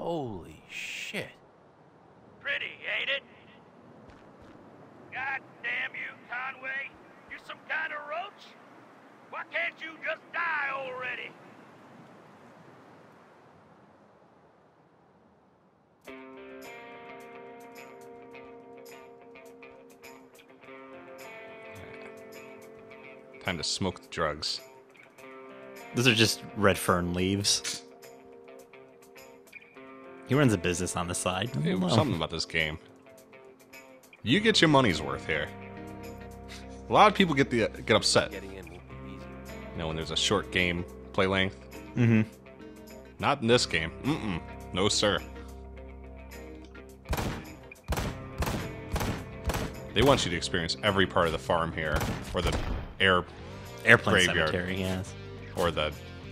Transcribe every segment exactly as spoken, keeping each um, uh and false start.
Holy shit. Pretty, ain't it? God damn you, Conway. You some kind of roach? Why can't you just die already? Time to smoke the drugs. Those are just red fern leaves. He runs a business on the side. I Hey, don't know. something about this game. You get your money's worth here. A lot of people get the get upset. You know, when there's a short game play length. Mm-hmm. Not in this game. Mm-mm. No, sir. They want you to experience every part of the farm here, or the air Airplane graveyard, cemetery, yes. or the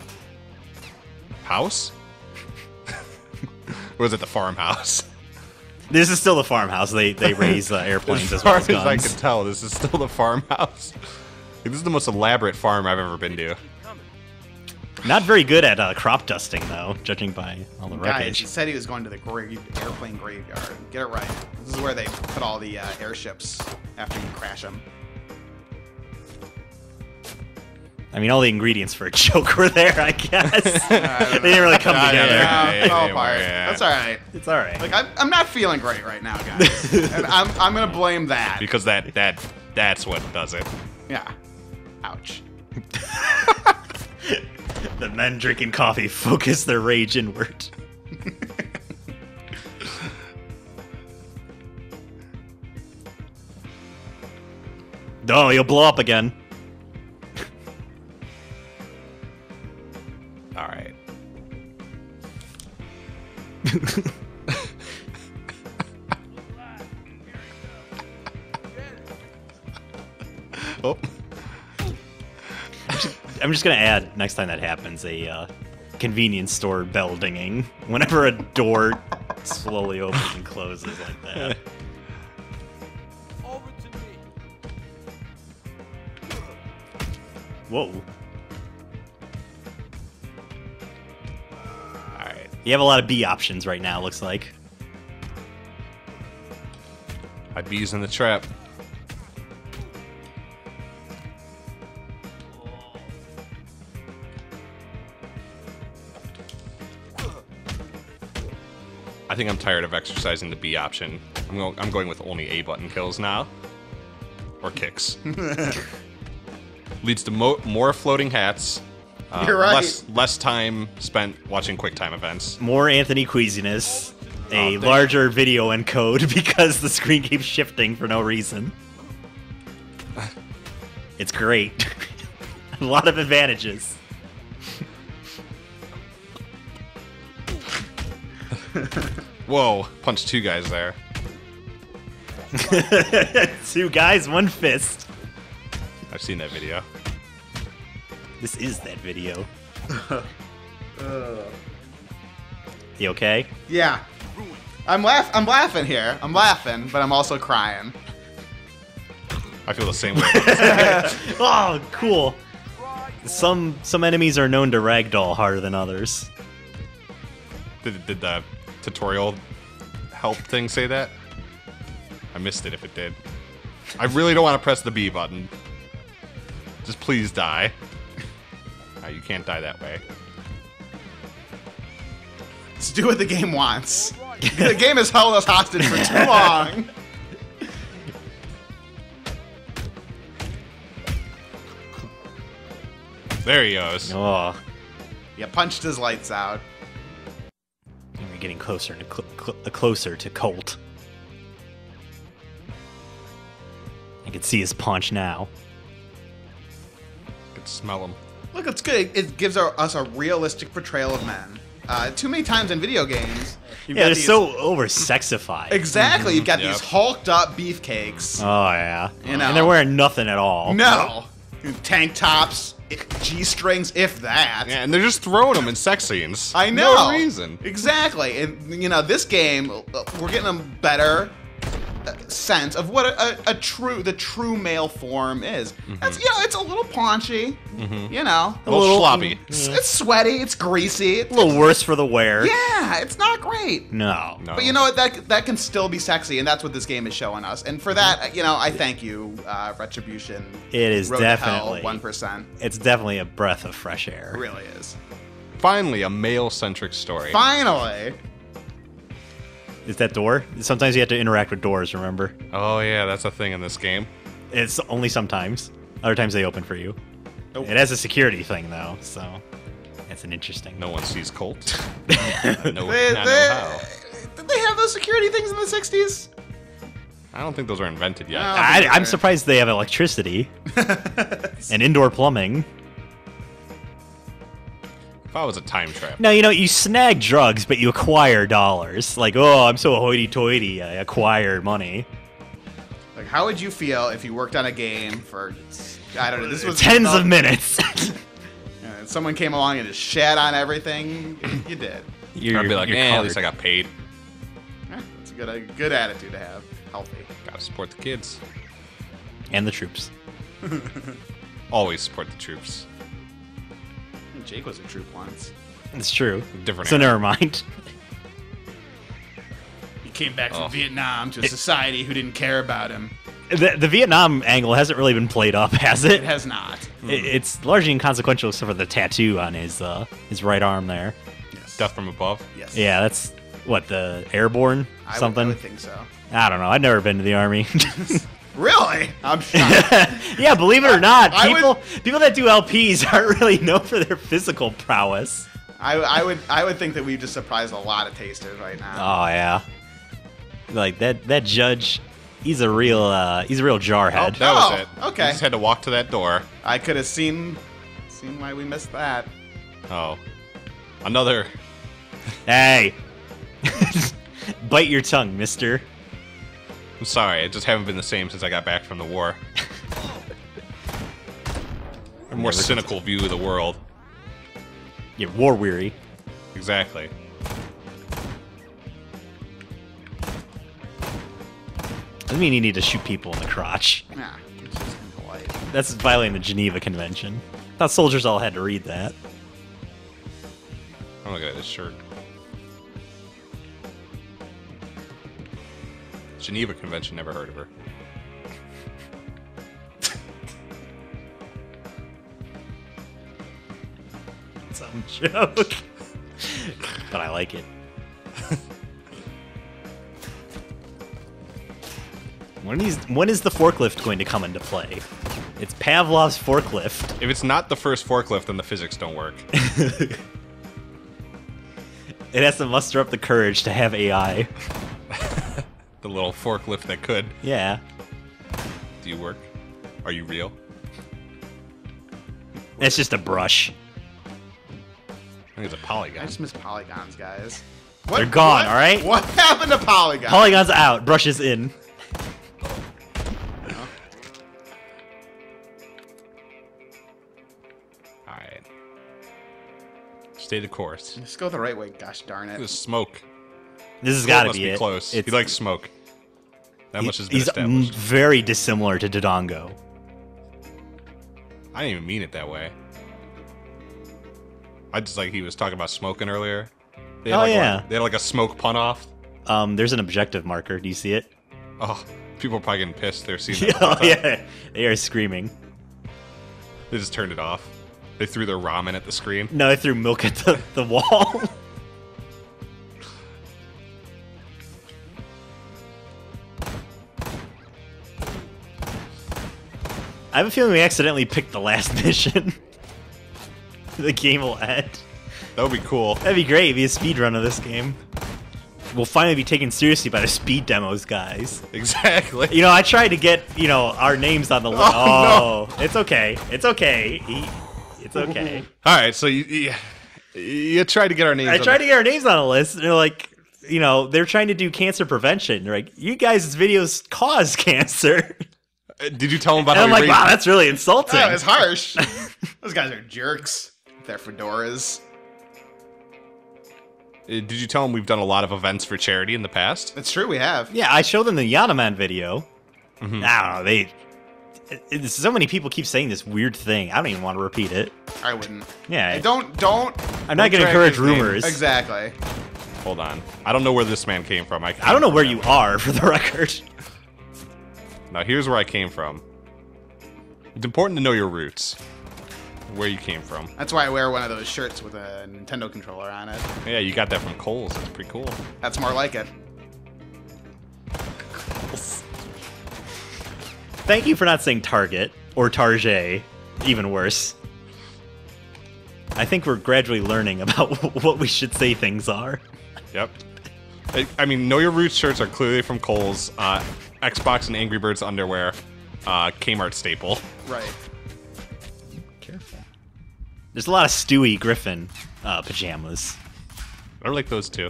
house. Or was it the farmhouse? This is still the farmhouse. They they raise uh, airplanes as well as far as I guns. can tell, this is still the farmhouse. This is the most elaborate farm I've ever been to. Not very good at uh, crop dusting, though, judging by all the Guys, wreckage. he said he was going to the grave, airplane graveyard. Get it right. This is where they put all the uh, airships after you crash them. I mean, all the ingredients for a joke were there, I guess. they didn't really come Yeah, together. yeah, yeah. Yeah, fall they apart. were, yeah. That's all right. It's all right. Like I'm, I'm not feeling great right now, guys, and I'm, I'm gonna blame that. Because that that that's what does it. Yeah. Ouch. The men drinking coffee focus their rage inward. Oh, you'll blow up again. All right. Oh. I'm just gonna add next time that happens a uh, convenience store bell dinging whenever a door slowly opens and closes like that. Over to me. Whoa. All right. You have a lot of B options right now, looks like. I'd be using the trap. I think I'm tired of exercising the B option. I'm going. I'm going with only A button kills now, or kicks. Leads to mo more floating hats. Uh, You're right. Less less time spent watching QuickTime events. More Anthony queasiness. A Oh, thank- larger video encode because the screen keeps shifting for no reason. It's great. A lot of advantages. Whoa! Punched two guys there. Two guys, one fist. I've seen that video. This is that video. You okay? Yeah. I'm laugh. I'm laughing here. I'm laughing, but I'm also crying. I feel the same way. Oh, cool. Some some enemies are known to ragdoll harder than others. Did, did the tutorial help thing say that? I missed it if it did. I really don't want to press the B button. Just please die. Oh, you can't die that way. Let's do what the game wants. The game has held us hostage for too long. There he goes. Oh, You punched his lights out. we're getting closer and cl cl closer to Colt. I can see his paunch now. I can smell him. Look, it's good. It gives our, us a realistic portrayal of men. Uh, too many times in video games, you've Yeah, got they're these- so over sexified. exactly. You've got Yep. these hulked up beefcakes. Oh yeah, You know. and they're wearing nothing at all. No, tank tops, G strings, if that. Yeah, and they're just throwing him in sex scenes. I know. No reason. Exactly. And, you know, this game, uh, we're getting them better uh, sense of what a, a, a true the true male form is. Mm-hmm. That's you know, it's a little paunchy, mm-hmm. you know, a little, little sloppy. It's, it's sweaty, it's greasy, a little worse for the wear. Yeah, it's not great. No, no. But you know what? That that can still be sexy, and that's what this game is showing us. And for that, you know, I thank you, uh, Retribution. It is Road definitely one percent. It's definitely a breath of fresh air. It really is. Finally, a male-centric story. Finally. Is that door? Sometimes you have to interact with doors, remember? Oh, yeah, that's a thing in this game. It's only sometimes. Other times they open for you. Nope. It has a security thing, though, so that's an interesting... No one sees Colt. They, no, not they, know how. Did they have those security things in the sixties? I don't think those were invented yet. No. I, I'm surprised they have electricity and indoor plumbing. If I was a time trap. No, you know, you snag drugs, but you acquire dollars. Like, oh, I'm so hoity-toity, I acquire money. Like, how would you feel if you worked on a game for, I don't know, this was... Tens about, of minutes. and someone came along and just shat on everything? You did. You're, I'd be like, you're eh, at covered. least I got paid. Eh, That's a good, a good attitude to have. Healthy. Gotta support the kids. And the troops. Always support the troops. Jake was a troop once. It's true. Different So era. never mind. He came back from Oh. Vietnam to a society who didn't care about him. The, the Vietnam angle hasn't really been played up, has it? It has not. It- It's largely inconsequential except for the tattoo on his uh, his right arm there. Yes. Death from above. Yes. Yeah, that's, what, the airborne I would- something? I would think so. I don't know. I've never been to the army. Really? I'm shocked. Yeah, believe it or not, I would- people people that do L Ps aren't really known for their physical prowess. I, I would I would think that we've just surprised a lot of tasters right now. Oh yeah, like that that judge, he's a real uh, he's a real jarhead. That was Oh, it. okay. You just had to walk to that door. I could have seen seen why we missed that. Oh. Another. Hey, bite your tongue, mister. I'm sorry, I just haven't been the same since I got back from the war. A more cynical view of the world. You're war weary. Exactly. Doesn't mean you need to shoot people in the crotch. Nah, it's just impolite. That's violating the Geneva Convention. Thought soldiers all had to read that. I'm looking at this shirt. Geneva Convention, never heard of her. Some joke. But I like it. When is when is the forklift going to come into play? It's Pavlov's forklift. If it's not the first forklift, then the physics don't work. It has to muster up the courage to have A I. The little forklift that could. Yeah. Do you work? Are you real? It's just a brush. I think it's a I polygon. just miss polygons, guys. They're gone, what- all right? What happened to polygons? Polygon's out, brushes in. Alright. Stay the course. Just go the right way, gosh darn it. There's smoke. This has Colt got to must be be it. close. It's, He likes smoke. That he- much has been he's established. mm, very dissimilar to Dodongo. I didn't even mean it that way. I just like he was talking about smoking earlier. They had Oh, like yeah. One, they had like a smoke pun off. Um, there's an objective marker. Do you see it? Oh, people are probably getting pissed. They're seeing that. the Oh whole time. yeah, they are screaming. They just turned it off. They threw their ramen at the screen. No, I threw milk at the, the wall. I have a feeling we accidentally picked the last mission. The game will end. That would be cool. That'd be great. It'd be a speed run of this game. We'll finally be taken seriously by the speed demos, guys. Exactly. You know, I tried to get, you know, our names on the list. Oh, Oh, it's okay. It's okay. He- It's okay. All right, so you you, you tried to get our names. I on tried the- to get our names on a list, and they're like, you know, they're trying to do cancer prevention. They're like, you guys' videos cause cancer. Uh, Did you tell them about And how I'm we like, raised- wow, that's really insulting. That was harsh. Those guys are jerks. With their fedoras. did you tell them we've done a lot of events for charity in the past? It's true, we have. Yeah, I showed them the Yanaman video. Mm-hmm. I don't know, they... It, it, so many people keep saying this weird thing. I don't even want to repeat it. I wouldn't. Yeah. Hey, don't, don't. I'm not going to drag encourage his name. rumors. Exactly. Hold on. I don't know where this man came from. I, I don't know where you are, for the record. Now, here's where I came from. It's important to know your roots. Where you came from. That's why I wear one of those shirts with a Nintendo controller on it. Yeah, you got that from Coles. That's pretty cool. That's more like it. Thank you for not saying Target or Target. Even worse. I think we're gradually learning about what we should say things are. Yep. I, I mean, Know Your Roots shirts are clearly from Coles. Uh, Xbox and Angry Birds underwear. Uh, Kmart staple. Right. Careful. There's a lot of Stewie Griffin uh, pajamas. I like those too.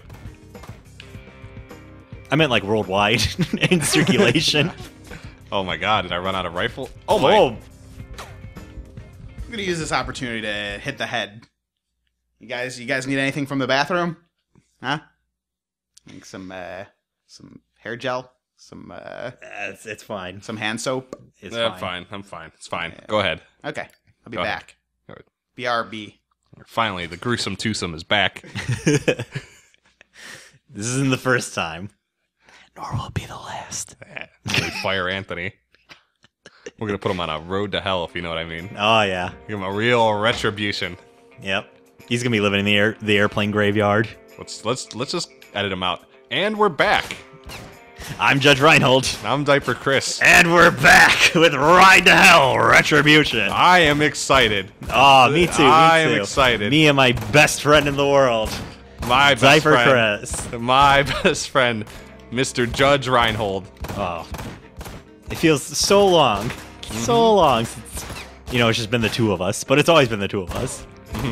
I meant like worldwide in circulation. Oh my god, did I run out of rifle? Oh my. Oh, I'm gonna use this opportunity to hit the head. You guys, you guys need anything from the bathroom? Huh? Like some, uh, some hair gel, some, uh, it's, it's fine. some hand soap. It's Yeah, fine. fine. I'm fine. It's fine. Yeah. Go ahead. Okay, I'll be Go ahead. back. All right. B R B. Finally, the gruesome twosome is back. This isn't the first time. Nor will it be the last. Yeah, really fire Anthony. We're gonna put him on a road to hell, if you know what I mean. Oh, yeah. Give him a real retribution. Yep. He's gonna be living in the air, the airplane graveyard. Let's let's let's just edit him out. And we're back. I'm Judge Reinhold. I'm Diaper Chris. And we're back with Ride to Hell Retribution. I am excited. Oh, me too. Me I am too. excited. Me and my best friend in the world, My best Diaper friend. Chris. My best friend, Mister Judge Reinhold. Oh, it feels so long, so long since, you know, it's just been the two of us, but it's always been the two of us.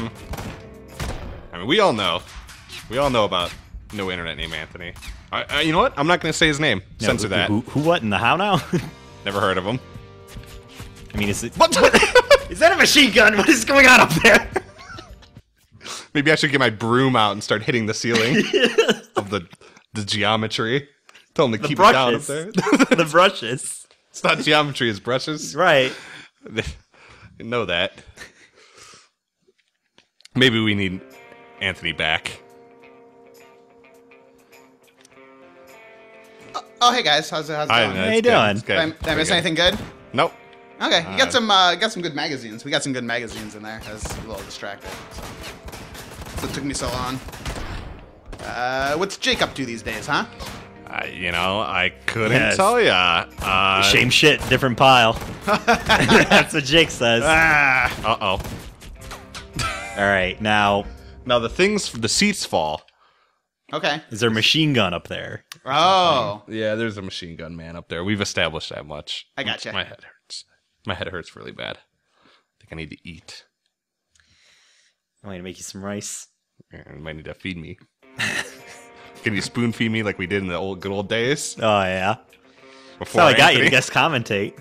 I mean, we all know. We all know about no internet name Anthony. I, I, you know what? I'm not going to say his name. No, Censor who, that. Who, who, what, and the how now? Never heard of him. I mean, is it? What? Is that a machine gun? What is going on up there? Maybe I should get my broom out and start hitting the ceiling of the the geometry. Tell him to The keep it down up brushes. there. The brushes. It's not geometry, it's brushes. Right. You know that. Maybe we need Anthony back. Oh, hey guys, how's it, how's it I going? know, How it's you good, doing? it's good. Did I, did I Pretty miss good. anything good? Nope. Okay, you Uh, got some, uh, got some good magazines. We got some good magazines in there. I was a little distracted, so, so it took me so long. Uh, what's Jake up to these days, huh? Uh, you know, I couldn't Yes. tell ya. Uh, Same shit, different pile. That's what Jake says. Ah, Uh-oh. All right, now, Now the things, the seats fall. okay. is there a machine gun up there? Oh, Yeah, there's a machine gun man up there. We've established that much. I gotcha. My head hurts. My head hurts really bad. I think I need to eat. I'm going to make you some rice. You might need to feed me. Can you spoon feed me like we did in the old good old days? Oh, yeah. That's Before how I got you Anthony? to guest commentate.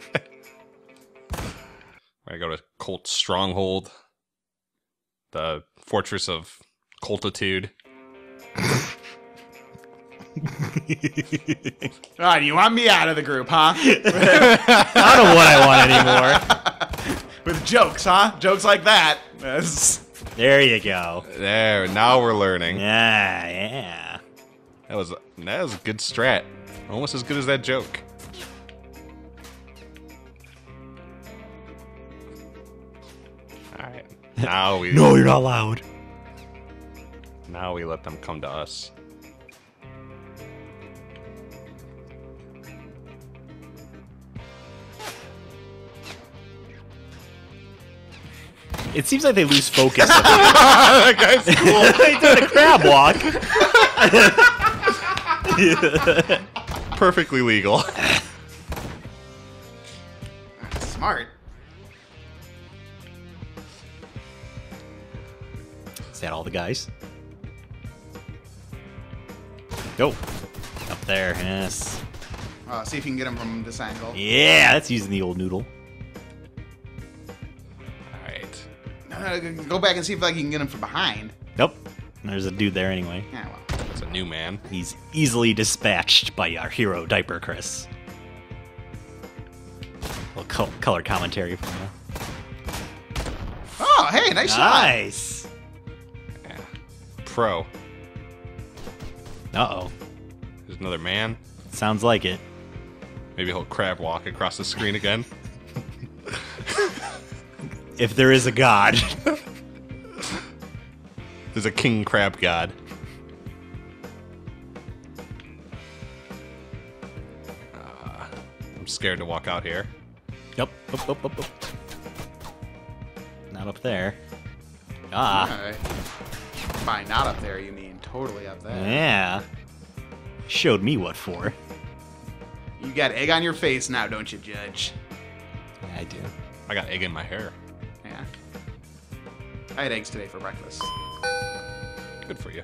I go to Colt Stronghold, the fortress of Coltitude. Ah, you want me out of the group, huh? I don't know what I want anymore. With jokes, huh? Jokes like that. That's- There you go. There, now we're learning. Yeah, yeah. That was that was a good strat. Almost as good as that joke. Alright. Now we No, you're not loud. now we let them come to us. It seems like they lose focus. That guy's cool. They did a crab walk. Perfectly legal. Smart. Is that all the guys? Go. Up there, yes. Uh, see if you can get him from this angle. Yeah, that's using the old noodle. Alright. Uh, go back and see if like you can get him from behind. Nope. There's a dude there anyway. Yeah, well. It's a new man. He's easily dispatched by our hero, Diaper Chris. A little col- color commentary for you. Oh, hey, nice shot. Nice! Yeah. Pro. Uh-oh. There's another man. Sounds like it. Maybe he'll crab walk across the screen again. If there is a god. There's a king crab god. Uh, I'm scared to walk out here. Yep. Up, up, up, up. Not up there. Ah. All right. By not up there, you mean totally up there. Yeah. Showed me what for. You got egg on your face now, don't you, Judge? Yeah, I do. I got egg in my hair. Yeah. I had eggs today for breakfast. Good for you.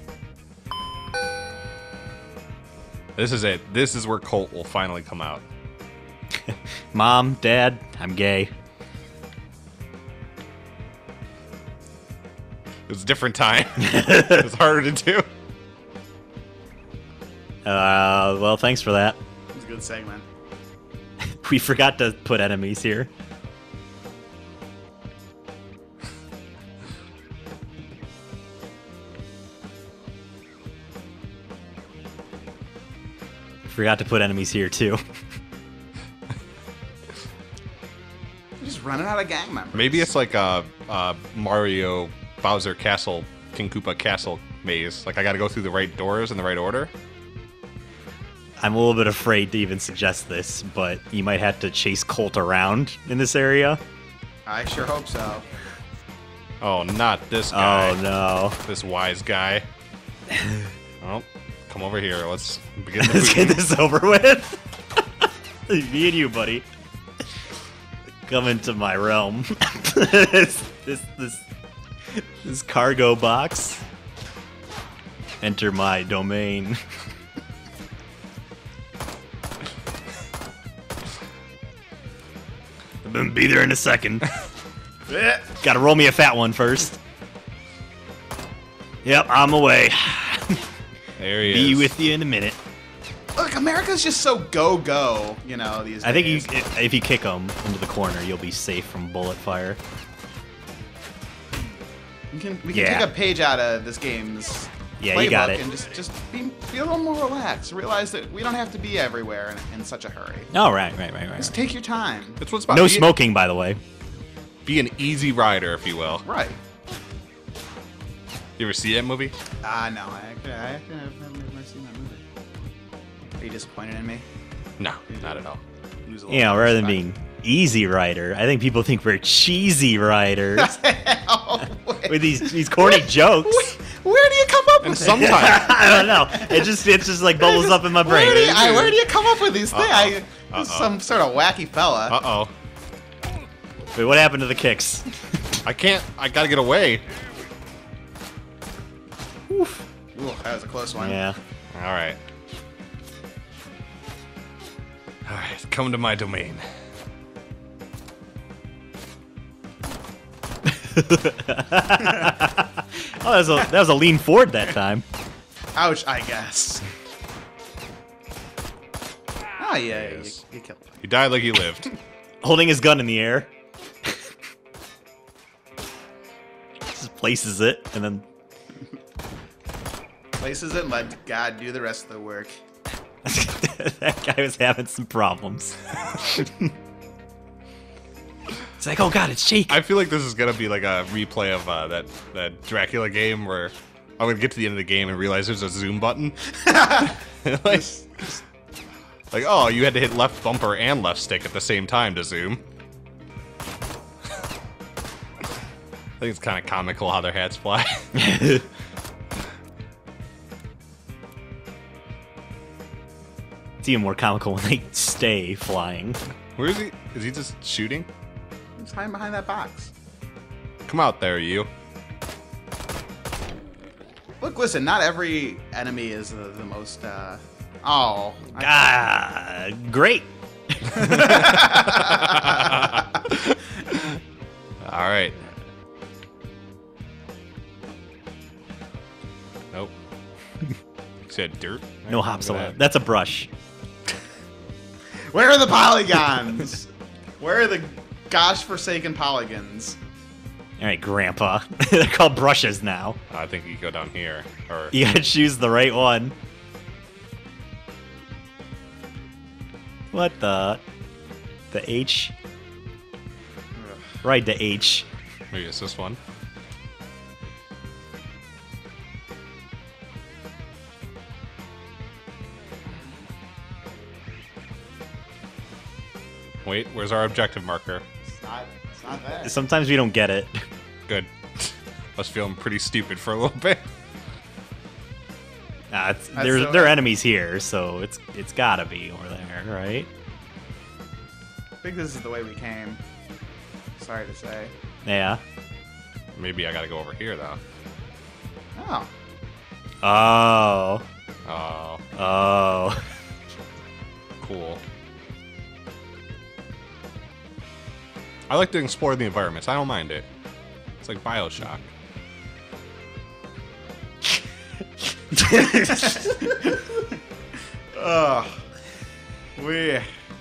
This is it. This is where Colt will finally come out. Mom, Dad, I'm gay. It was a different time. It was harder to do. Uh, well, thanks for that. It was a good segment. We forgot to put enemies here. Forgot to put enemies here, too. You're just running out of gang members. Maybe it's like a, a Mario Bowser Castle, King Koopa Castle maze. Like I got to go through the right doors in the right order. I'm a little bit afraid to even suggest this, but you might have to chase Colt around in this area. I sure hope so. Oh, not this guy. Oh, no. This wise guy. Well, come over here. Let's begin the Let's get movie. this over with. Me and you, buddy. Come into my realm. this, this, this, this cargo box. Enter my domain. I'm gonna be there in a second. Gotta roll me a fat one first. Yep, I'm away. There he Be is. with you in a minute. Look, America's just so go-go, you know, these days. I think you, if you kick them into the corner, you'll be safe from bullet fire. We can, we can Yeah. take a page out of this game's Yeah, playbook you got it. and just, just be, be a little more relaxed. Realize that we don't have to be everywhere in, in such a hurry. Oh, right, right, right, right. Just right. take your time. That's what it's about. No be, smoking, by the way. Be an easy rider, if you will. Right. You ever see that movie? Ah, uh, no, I actually, I actually have never, never seen that movie. Are you disappointed in me? No, not at all. Lose a little You know, rather than respect. being easy rider, I think people think we're cheesy riders Oh, wait. with these these corny jokes. Where do you come up And with it? sometimes, I don't know. It just it just like bubbles up in my brain. Where do you, I, where do you come up with these things? Uh-oh. I, Uh-oh. some sort of wacky fella. uh oh, Wait, what happened to the kicks? I can't. I gotta get away. Ooh, that was a close one. Yeah. All right. All right, come to my domain. Oh, that was a that was a lean forward that time. Ouch, I guess. Oh, yeah, you, Yes. you killed him. He died like he lived. Holding his gun in the air. Just places it and then Places it and let God do the rest of the work. that guy was having some problems. It's like, oh god, it's Jake. I feel like this is gonna be like a replay of uh, that that Dracula game where I'm gonna get to the end of the game and realize there's a zoom button. like, like, oh, you had to hit left bumper and left stick at the same time to zoom. I think it's kind of comical how their hats fly. It's even more comical when they stay flying. Where is he? Is he just shooting? He's hiding behind that box. Come out there, you. Look, listen, not every enemy is the, the most, uh... Oh. I- Ah, great. All right. See that dirt? No Look hops at allowed. that. That's a brush. Where are the polygons? Where are the gosh forsaken polygons? All right, Grandpa. They're called brushes now. I think you go down here. Or You gotta choose the right one. What the? The H? Right, the H. maybe it's this one. Wait, where's our objective marker? It's not, it's not that. Sometimes we don't get it. Good. I was feeling pretty stupid for a little bit. Nah, it's, That's there, so- there are enemies here, so it's it's gotta be over there, right? I think this is the way we came. Sorry to say. Yeah. Maybe I gotta go over here, though. Oh. Oh. Oh, Oh. cool. I like to explore the environments. I don't mind it. It's like Bioshock. Ugh. We.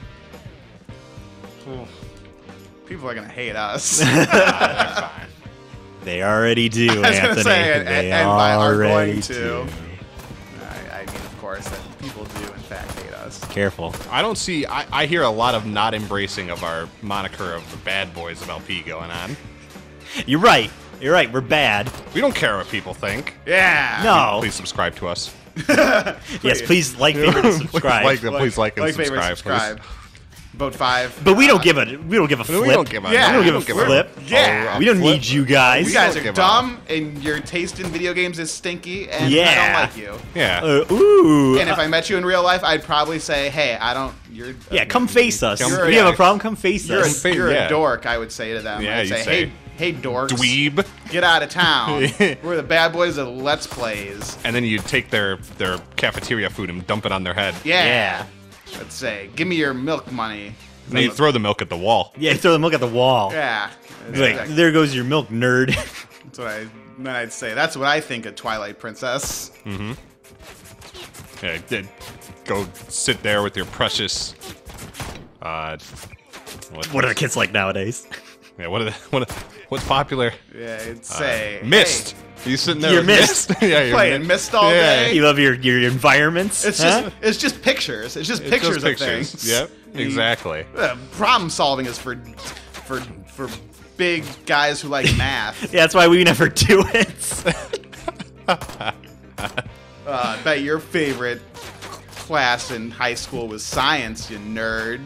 People are gonna hate us. Ah, fine. They already do, I was gonna Anthony. say, and- they and by are already going to. do. I, I mean, of course, that people do in fact hate us. Careful. I don't see. I, I hear a lot of not embracing of our moniker of the bad boys of L P going on. You're right. You're right. We're bad. We don't care what people think. Yeah. No. Please subscribe to us. Yes, please like, favorite, and subscribe. Please like, please like and like, favorite, subscribe. subscribe. Please. Vote five. But we Uh, don't give a we don't give a flip. We don't give a. Yeah, we don't we give a don't flip. Yeah. a we don't flip. need you guys. You guys don't are give a- dumb, and your taste in video games is stinky, and I Yeah. don't like you. Yeah. Uh, ooh. And if I met you in real life, I'd probably say, "Hey, I don't." You're. yeah, come face us. Come- if you yeah. have a problem, come face You're, a, us. Face- you're yeah. a dork. I would say to them. Yeah, I'd you'd say, say, "Hey, hey, dorks, Dweeb. get out of town. We're the bad boys of Let's Plays." And then you take their their cafeteria food and dump it on their head. Yeah. Yeah. Let's say, "Give me your milk money." And then you throw the milk at the wall. Yeah, throw the milk at the wall. Yeah. It's like, there goes your milk, nerd. That's what I. Then I'd say. That's what I think of Twilight Princess. Yeah, did go sit there with your precious. Uh, what, What are the kids like nowadays? Yeah, what are the what? Are, what's popular? Yeah, it'd say Uh, Mist. You sitting there? You're with Mist. yeah, Hey, you're playing mi- Mist all Yeah. day. You love your your environments. It's huh? just it's just pictures. It's just It's pictures just of pictures. things. Yep, exactly. Uh, problem solving is for for for big guys who like math. Yeah, that's why we never do it. Uh, I bet your favorite class in high school was science, you nerd.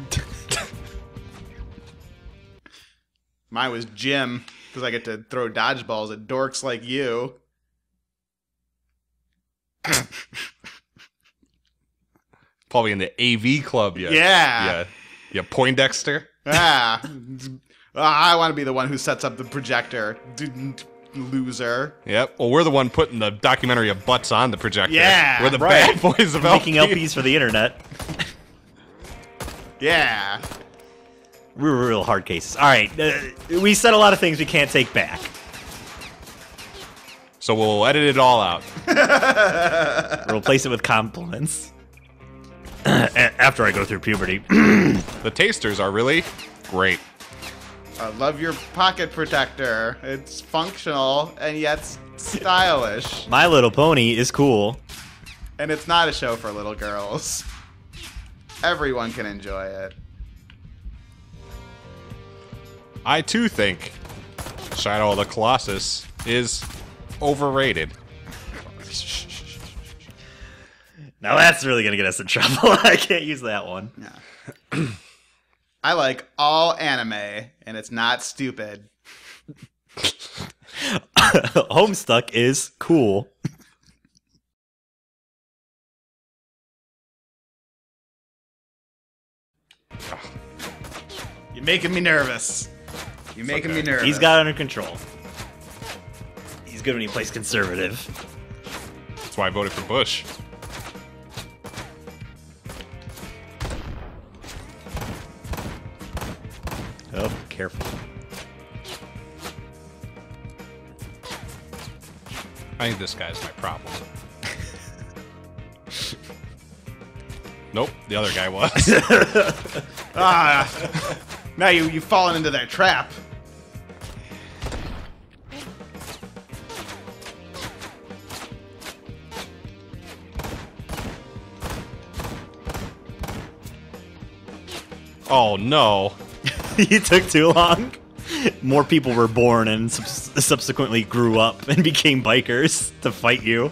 Mine was gym, because I get to throw dodgeballs at dorks like you. Probably in the A V club. Yeah. Yeah. Yeah. Yeah. Poindexter. Ah, Uh, I want to be the one who sets up the projector. D- d- Loser. Yep. Well, we're the one putting the documentary of butts on the projector. Yeah, We're the right. bad boys of Making L P. L Ps for the internet. Yeah. We're real hard cases. All right, uh, we said a lot of things we can't take back. So we'll edit it all out. We'll replace it with compliments. After I go through puberty. The tasters are really great. I love your pocket protector. It's functional and yet s- stylish. My Little Pony is cool. And it's not a show for little girls. Everyone can enjoy it. I too think Shadow of the Colossus is overrated. Now that's really gonna get us in trouble. I can't use that one. Yeah. I like all anime, and it's not stupid. Homestuck is cool. You're making me nervous. You're making okay. me nervous. He's got it under control. He's good when he plays conservative. That's why I voted for Bush. Oh, careful. I think this guy's my problem. Nope, the other guy was. Ah, now you you've fallen into their trap. Oh no. You took too long. More people were born and sub subsequently grew up and became bikers to fight you.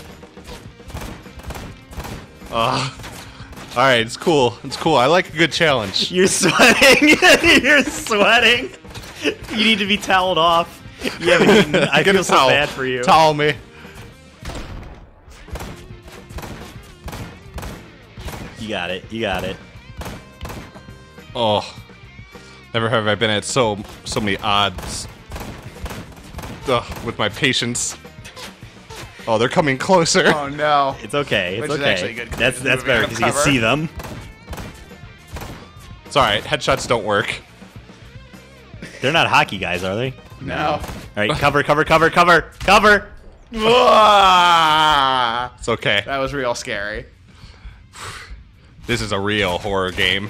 Uh, all right, it's cool. It's cool. I like a good challenge. You're sweating. You're sweating. You need to be toweled off. You haven't eaten. I Get a feel so towel. bad for you. Towel me. You got it. You got it. Oh, never have I been at so so many odds. Ugh, with my patience. Oh, they're coming closer. Oh no. It's okay. It's Which is okay. actually good 'cause That's it's that's moving better out of because you can cover. see them. It's all right. Headshots don't work. They're not hockey guys, are they? No. All right, cover, cover, cover, cover, cover. Ah, It's okay. that was real scary. This is a real horror game.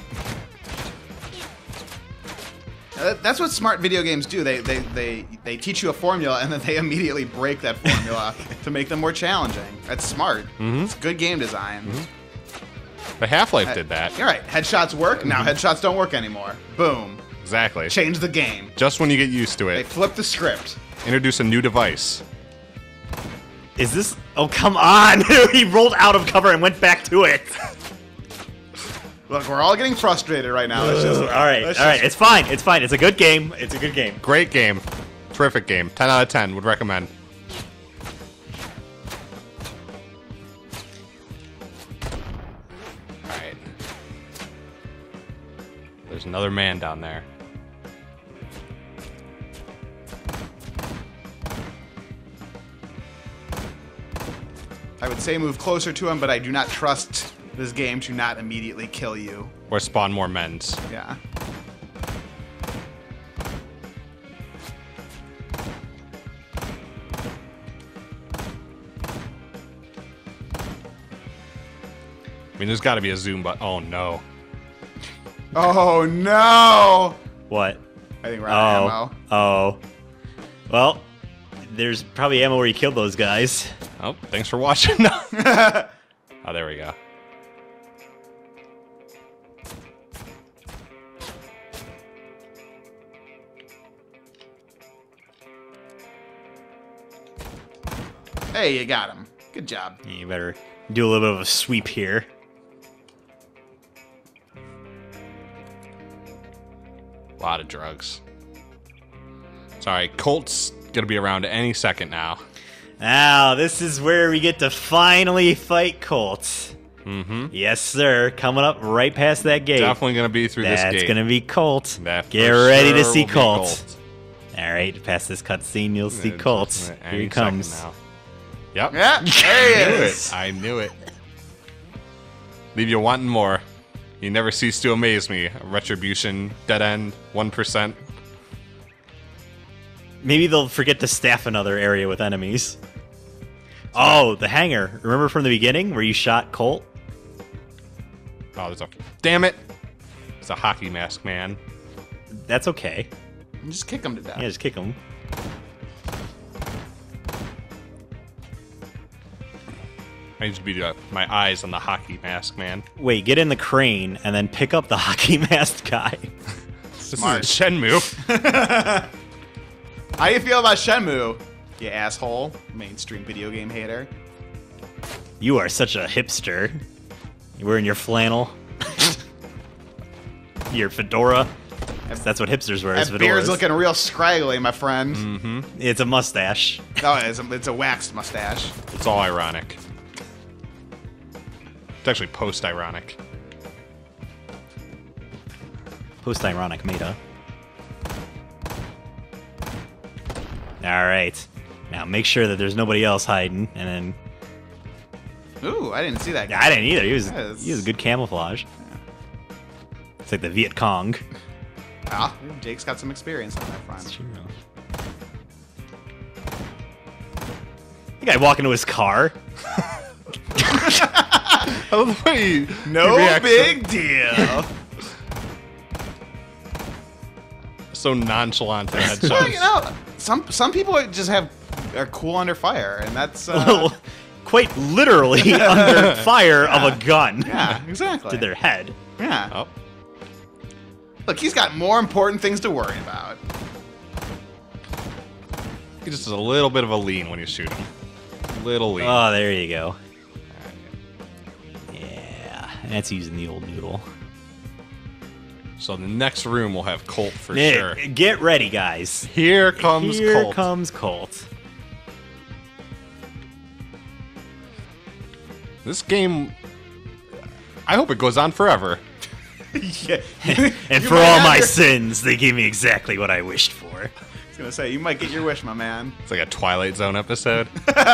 Uh, That's what smart video games do. They they they they teach you a formula and then they immediately break that formula to make them more challenging. That's smart. Mhm. It's good game design. But Half-Life did that. You're right. Headshots work. Now headshots don't work anymore. Boom. Exactly. Change the game. Just when you get used to They it, flip the script. introduce a new device. Is this? Oh, come on! He rolled out of cover and went back to it. Look, we're all getting frustrated right now. Let's just, all right, let's all right. just- It's fine. It's fine. It's a good game. It's a good game. Great game. Terrific game. ten out of ten. Would recommend. Alright. There's another man down there. I would say move closer to him, but I do not trust this game to not immediately kill you. Or spawn more men's. Yeah. I mean, there's got to be a zoom button. Oh no. Oh no! What? I think we're out Oh. of ammo. Oh. Well, there's probably ammo where you killed those guys. Oh, thanks for watching. Oh, there we go. Hey, you got him. Good job. You better do a little bit of a sweep here. A lot of drugs. Sorry, Colt's gonna be around any second now. Now, this is where we get to finally fight Colt. Mm-hmm. Yes, sir. Coming up right past that gate. Definitely gonna be through this That's gate. gonna be Colt. That Get for ready to sure see will be Colt. All right, past this cutscene, you'll see Uh, Colt. just Here any he second comes. now. Yep. Yeah, there he I knew is. it. I knew it. Leave you wanting more. You never cease to amaze me. Retribution, dead end, one percent. Maybe they'll forget to staff another area with enemies. Oh, the hangar. Remember from the beginning where you shot Colt? Oh, there's a. Damn it! It's a hockey mask man. That's okay. Just kick him to death. Yeah, just kick him. I need to be uh, my eyes on the hockey mask man. Wait, get in the crane and then pick up the hockey masked guy. This Smart. is a Shenmue. How you feel about Shenmue, you asshole? Mainstream video game hater. You are such a hipster. You're wearing your flannel. Your fedora. That's what hipsters wear, is That beard's fedoras. looking real scraggly, my friend. Mm-hmm. It's a mustache. Oh, it's a, it's a waxed mustache. It's all ironic. It's actually post-ironic. Post-ironic meta. Alright. Now make sure that there's nobody else hiding, and then... Ooh, I didn't see that guy. I didn't either. He was, Yes. he was good camouflage. It's like the Viet Cong. Ah, Jake's got some experience on that front. The guy walking to his car. I love the way he, No he reacts big deal. so nonchalant to headshots. Well, you know, some some people just have are cool under fire, and that's uh, Well, quite literally under fire Yeah. of a gun. yeah, exactly. To their head. Yeah. Oh, Look, he's got more important things to worry about. he just has a little bit of a lean when you shoot him. Little lean. Oh, there you go. Yeah, that's using the old noodle. So the next room will have Colt for Nick, sure. get ready, guys. Here comes Here Colt. comes Colt. This game, I hope it goes on forever. yeah. And You for might all have my your- sins, they gave me exactly what I wished for. I was gonna say, you might get your wish, my man. It's like a Twilight Zone episode.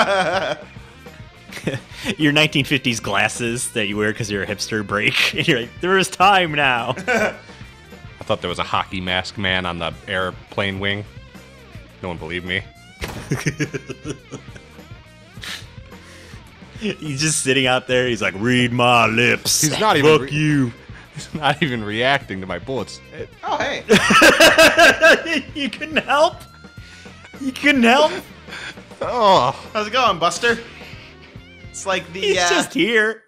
Your nineteen fifties glasses that you wear because you're a hipster break. And you're like, there is time now. I thought there was a hockey mask man on the airplane wing. No one believed me. He's just sitting out there. He's like, read my lips. He's not even Fuck re- you. He's not even reacting to my bullets. Oh, hey. You couldn't help? You couldn't help? Oh, How's it going, Buster? It's like the. He's uh, just here.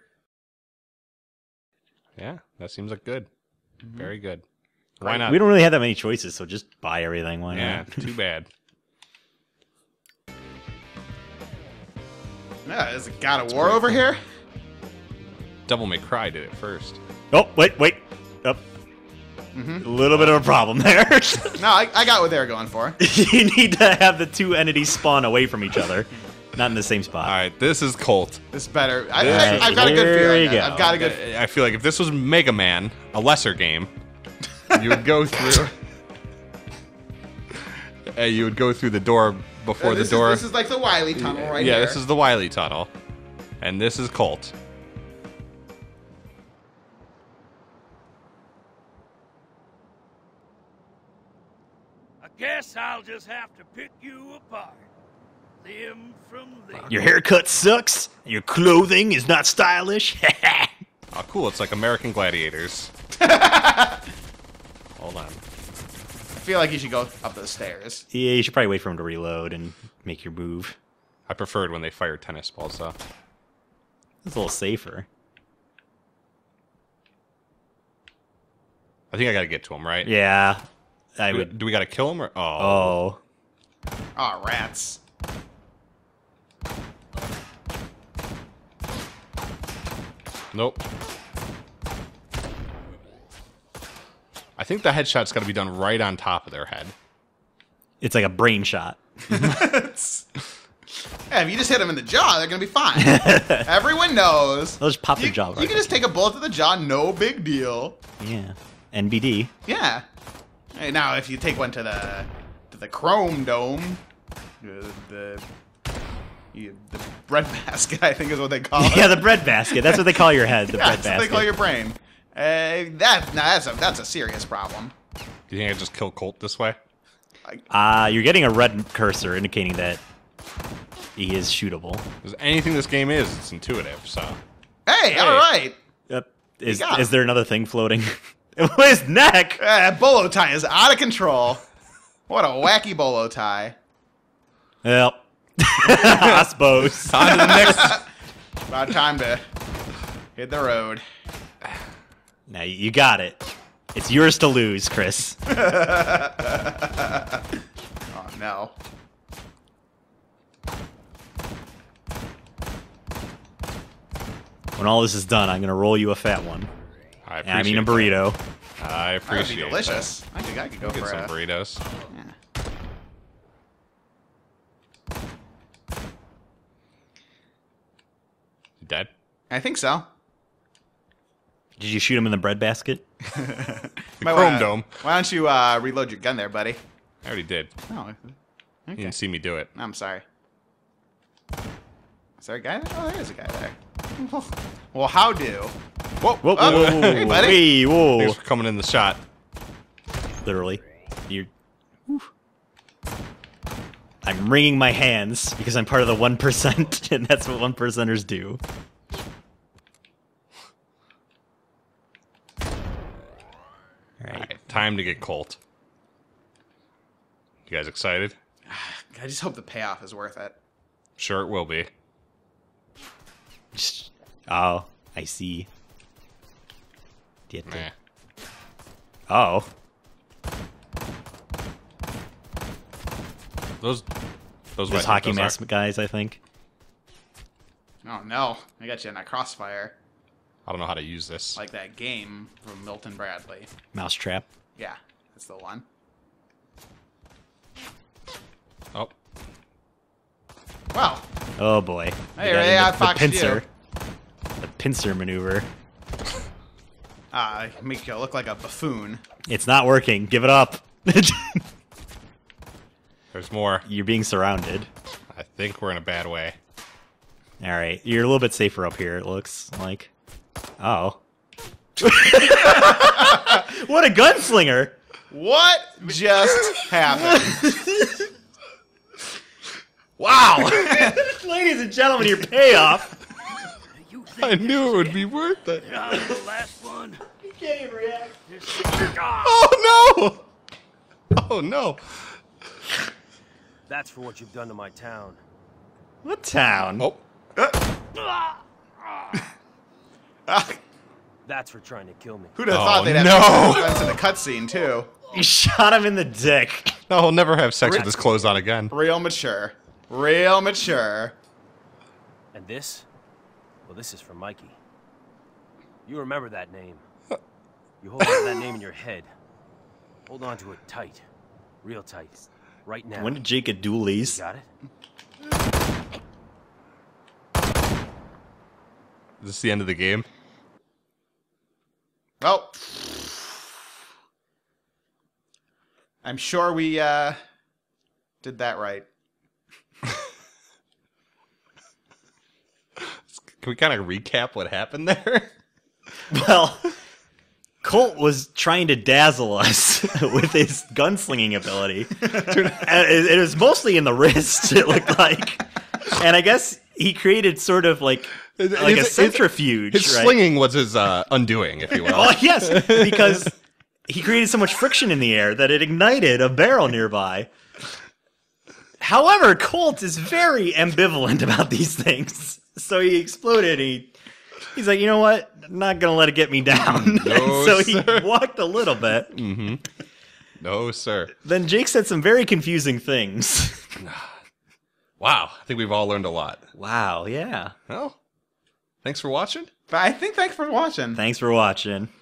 yeah, that seems like good. Very good. Why not? We don't really have that many choices, so just buy everything. Why Yeah, not? too bad. Yeah, is it God of War over here? Devil May Cry did it first. Oh, wait, wait. Oh. A little bit of a problem there. No, I, I got what they were going for. You need to have the two entities spawn away from each other, not in the same spot. All right, this is Colt. This better. I, Yeah, I, I've got a good here feeling. we go. I've got a good. I I feel like if this was Mega Man, a lesser game, you would go through. uh, you would go through the door before Uh, the this door. Is, this is like the Wily tunnel right yeah, here. this is the Wily tunnel, and this is Colt. I guess I'll just have to pick you apart. Them from them. Your haircut sucks. Your clothing is not stylish. Oh, cool! It's like American Gladiators. Hold on. I feel like you should go up those stairs. Yeah, you should probably wait for him to reload and make your move. I preferred when they fired tennis balls, though. It's a little safer. I think I gotta get to him, right? Yeah, I Do, would. do we gotta kill him or? Oh. Oh, Oh, rats. Nope. I think the headshot's gotta be done right on top of their head. it's like a brain shot. Yeah, if you just hit them in the jaw, they're gonna be fine. Everyone knows. They'll just pop You, their jaw you right. can just take a bullet to the jaw, no big deal. Yeah, N B D. Yeah. Hey, now, if you take one to the to the chrome dome, uh, the you, the bread basket, I think is what they call it. Yeah, the bread basket. That's what they call your head. The yeah, bread that's what basket. they call your brain. Uh, that no, that's a that's a serious problem. Do you think I just kill Colt this way? Uh, you're getting a red cursor indicating that he is shootable. Because anything this game is, it's intuitive, so. Hey, Hey. all right. Yep. Is got him. is there another thing floating? His neck. Uh, that bolo tie is out of control. What a wacky bolo tie. Well, I suppose. On to the next. About time to hit the road. Now you got it. It's yours to lose, Chris. Oh no. When all this is done, I'm gonna roll you a fat one. I, And I mean a appreciate burrito. that. I That would be appreciate delicious. I think I could go that. Get for some a, burritos. yeah. You dead? I think so. Did you shoot him in the bread basket? The Might Chrome wanna- Dome. Why don't you uh, reload your gun there, buddy? I already did. Oh, You didn't see me do it. I'm sorry. Is there a guy there? Oh, there is a guy there. Well, how do? Whoa, Whoa, Oh, whoa, hey, buddy. Hey, whoa. Thanks for coming in the shot. Literally. You're... Whew. I'm wringing my hands because I'm part of the one percent, and that's what one percenters do. time to get Colt. You guys excited? I just hope the payoff is worth it. Sure, it will be. Oh, I see. Do you have to- Nah. Oh. Those, those, Those what- hockey those mask are- guys, I think. Oh no, I got you in that crossfire. I don't know how to use this. Like that game from Milton Bradley. Mousetrap. Yeah, that's the one. Oh, Wow. Oh boy. Hey, You got Ray, in I the, the foxed you. pincer. The pincer maneuver. Ah, make you look like a buffoon. It's not working. Give it up. there's more. You're being surrounded. I think we're in a bad way. All right. You're a little bit safer up here, it looks like. Oh. What a gunslinger! What just happened? Wow! Ladies and gentlemen, your payoff. You think I knew it would be worth it. I'm the last one? You can't even react. This is God. Oh no! Oh no! That's for what you've done to my town. What town? Oh, Ah, That's for trying to kill me. who'd have Oh, thought they'd have no. guns in the cutscene too? You shot him in the dick. no, he'll never have sex with his clothes on again. Real mature. Real mature. And this? Well, this is for Mikey. You remember that name. You hold on to that name in your head. Hold on to it tight. Real tight. Right now. When did Jake get dualies? Got it? Is this the end of the game? Well, I'm sure we uh, did that right. Can we kind of recap what happened there? Well, Colt was trying to dazzle us with his gunslinging ability. And it, it was mostly in the wrist, it looked like. And I guess he created sort of like, like a His- his- centrifuge, His right? slinging was his uh, undoing, if you will. Oh, yes, because he created so much friction in the air that it ignited a barrel nearby. However, Colt is very ambivalent about these things. So he exploded. He He's like, you know what? I'm not going to let it get me down. No, so he sir. walked a little bit. Mm-hmm. No, sir. Then Jake said some very confusing things. Wow, I think we've all learned a lot. Wow, yeah. Well, thanks for watching. But I think thanks for watching. Thanks for watching.